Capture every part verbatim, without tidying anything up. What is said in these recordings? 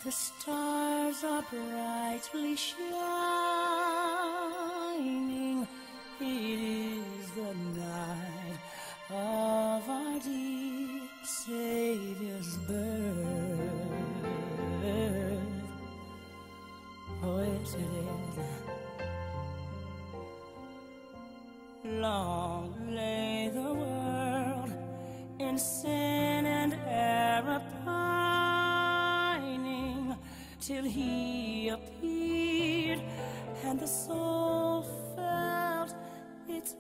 The stars are brightly shining. It is the night of our dear Savior's birth. Oh, yes, it is. Long lay the world in sin and error pining, till he appeared and the soul felt its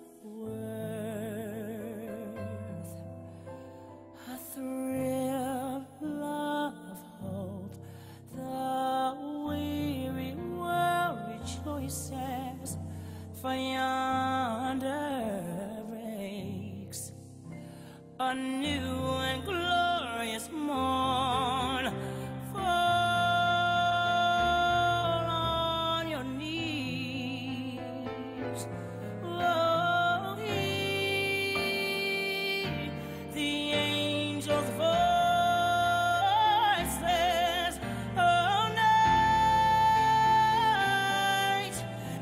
worth. A thrill of hope, the weary world rejoices, for yonder breaks a new and glorious morn. Fall on your knees, oh, hear the angels' voices, oh, night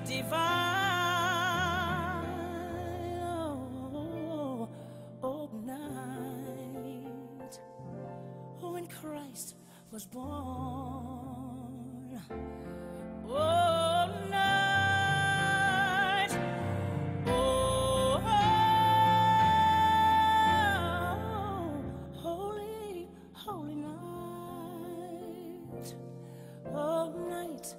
divine, oh, oh, night, oh, when Christ was born, oh, night, oh, holy, holy night, oh, night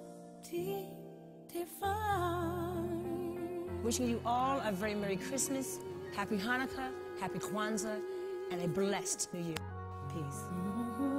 divine. Wishing you all a very Merry Christmas, Happy Hanukkah, Happy Kwanzaa, and a blessed New Year. Peace.